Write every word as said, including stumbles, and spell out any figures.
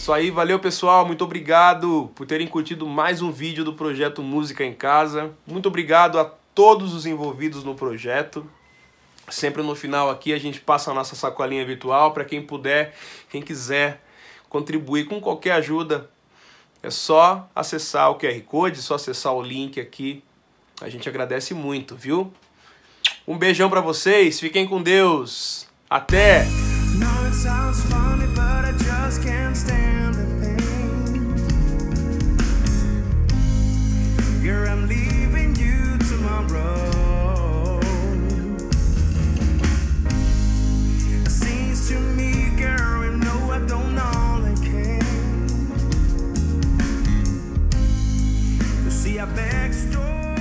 Isso aí, valeu pessoal, muito obrigado por terem curtido mais um vídeo do projeto Música em Casa. Muito obrigado a todos os envolvidos no projeto. Sempre no final aqui a gente passa a nossa sacolinha virtual para quem puder, quem quiser contribuir com qualquer ajuda. É só acessar o Q R Code, é só acessar o link aqui. A gente agradece muito, viu? Um beijão pra vocês, fiquem com Deus. Até! Backstory